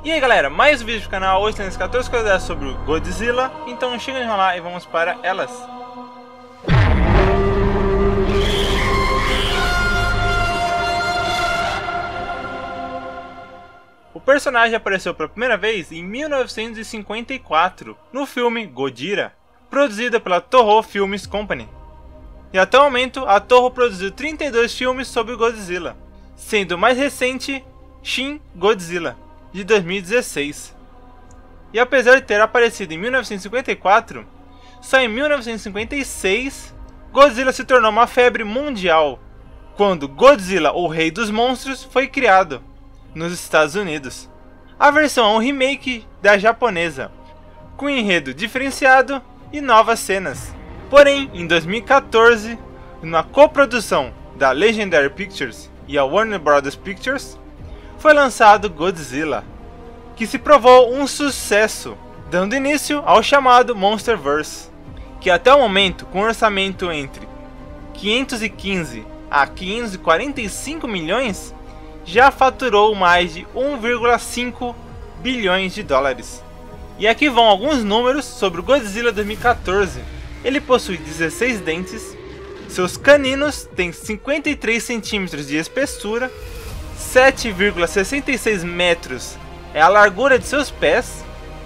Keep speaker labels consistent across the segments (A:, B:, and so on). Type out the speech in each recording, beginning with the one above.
A: E aí galera, mais um vídeo do canal. Hoje temos 14 coisas sobre o Godzilla. Então chega de enrolar e vamos para elas. O personagem apareceu pela primeira vez em 1954 no filme Gojira, produzido pela Toho Films Company. E até o momento a Toho produziu 32 filmes sobre o Godzilla, sendo o mais recente Shin Godzilla, de 2016. E apesar de ter aparecido em 1954, só em 1956 Godzilla se tornou uma febre mundial, quando Godzilla, o Rei dos Monstros, foi criado nos Estados Unidos. A versão é um remake da japonesa, com enredo diferenciado e novas cenas. Porém, em 2014, na coprodução da Legendary Pictures e a Warner Bros. Pictures, foi lançado Godzilla, que se provou um sucesso, dando início ao chamado Monsterverse, que até o momento, com um orçamento entre 515 a 545 milhões, já faturou mais de 1,5 bilhões de dólares. E aqui vão alguns números sobre o Godzilla 2014. Ele possui 16 dentes, seus caninos têm 53 centímetros de espessura, 7,66 metros é a largura de seus pés,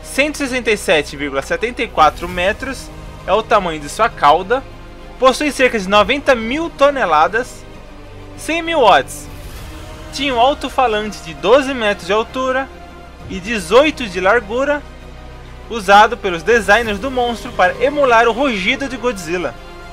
A: 167,74 metros é o tamanho de sua cauda, possui cerca de 90 mil toneladas, 100 mil watts, tinha um alto-falante de 12 metros de altura e 18 de largura, usado pelos designers do monstro para emular o rugido de Godzilla.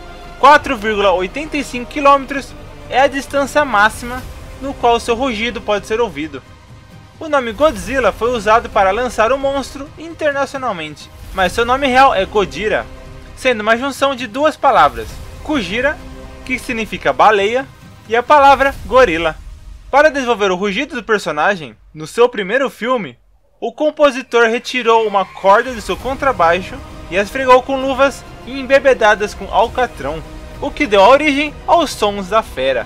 A: 4,85 km é a distância máxima no qual seu rugido pode ser ouvido. O nome Godzilla foi usado para lançar o monstro internacionalmente, mas seu nome real é Gojira, sendo uma junção de duas palavras, Kujira, que significa baleia, e a palavra gorila. Para desenvolver o rugido do personagem, no seu primeiro filme, o compositor retirou uma corda de seu contrabaixo e a esfregou com luvas embebedadas com alcatrão, o que deu origem aos sons da fera.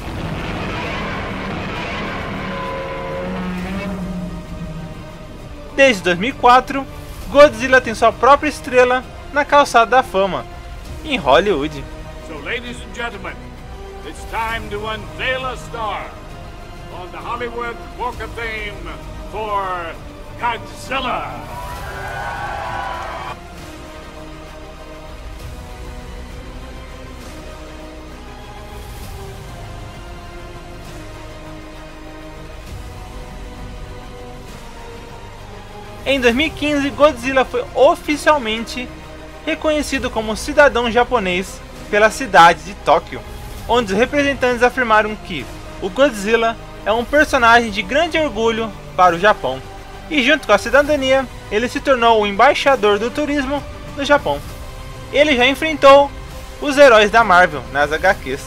A: Desde 2004, Godzilla tem sua própria estrela na Calçada da Fama, em Hollywood.
B: So, ladies and gentlemen, it's time to unveil a star on the Hollywood Walk of Fame for Godzilla.
A: Em 2015, Godzilla foi oficialmente reconhecido como cidadão japonês pela cidade de Tóquio, onde os representantes afirmaram que o Godzilla é um personagem de grande orgulho para o Japão, e junto com a cidadania, ele se tornou o embaixador do turismo no Japão. Ele já enfrentou os heróis da Marvel nas HQs.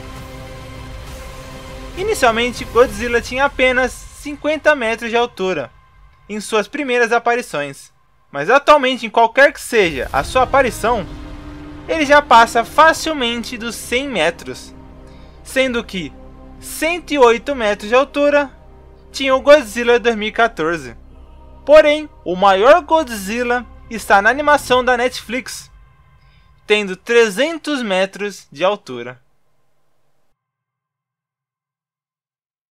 A: Inicialmente, Godzilla tinha apenas 50 metros de altura em suas primeiras aparições, mas atualmente, em qualquer que seja a sua aparição, ele já passa facilmente dos 100 metros, sendo que 108 metros de altura tinha o Godzilla 2014. Porém, o maior Godzilla está na animação da Netflix, tendo 300 metros de altura.